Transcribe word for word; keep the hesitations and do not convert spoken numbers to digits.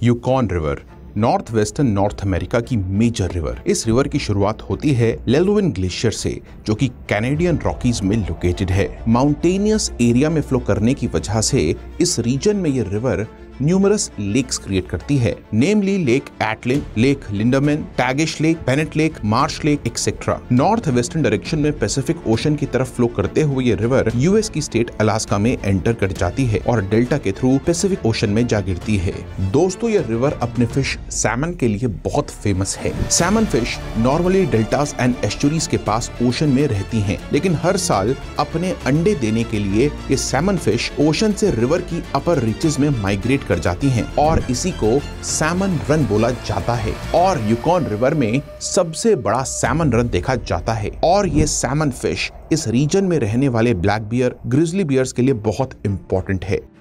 Yukon river north western north America की major river. इस river की शुरुआत होती है लेलोविन ग्लेशियर से, जो कि कैनेडियन रॉकीज में लोकेटेड है। माउंटेनियस एरिया में फ्लो करने की वजह से इस रीजन में ये रिवर न्यूमरस लेक्स क्रिएट करती है, namely lake Atlin, lake Lindeman, Tagish lake, Bennett lake, Marsh lake etcetera. North western direction में पैसिफिक ओशन की तरफ फ्लो करते हुए ये रिवर यूएस की स्टेट अलास्का में एंटर कर जाती है और डेल्टा के थ्रू पैसिफिक ओशन में जा गिरती है। दोस्तों, ये रिवर अपने फिश सैमन के लिए बहुत फेमस है। Salmon fish normally deltas and estuaries के पास ओशन में रहती हैं, लेकिन हर साल अपने अंडे देने के लिए ये सैमन फिश ओशन से रिवर की अपर रीचेस में माइग्रेट कर जाती हैं और इसी को सैमन रन बोला जाता है। और यूकॉन रिवर में सबसे बड़ा सैमन रन देखा जाता है और ये सैमन फिश इस रीजन में रहने वाले ब्लैक बियर, ग्रिजली बियर्स के लिए बहुत इंपॉर्टेंट है।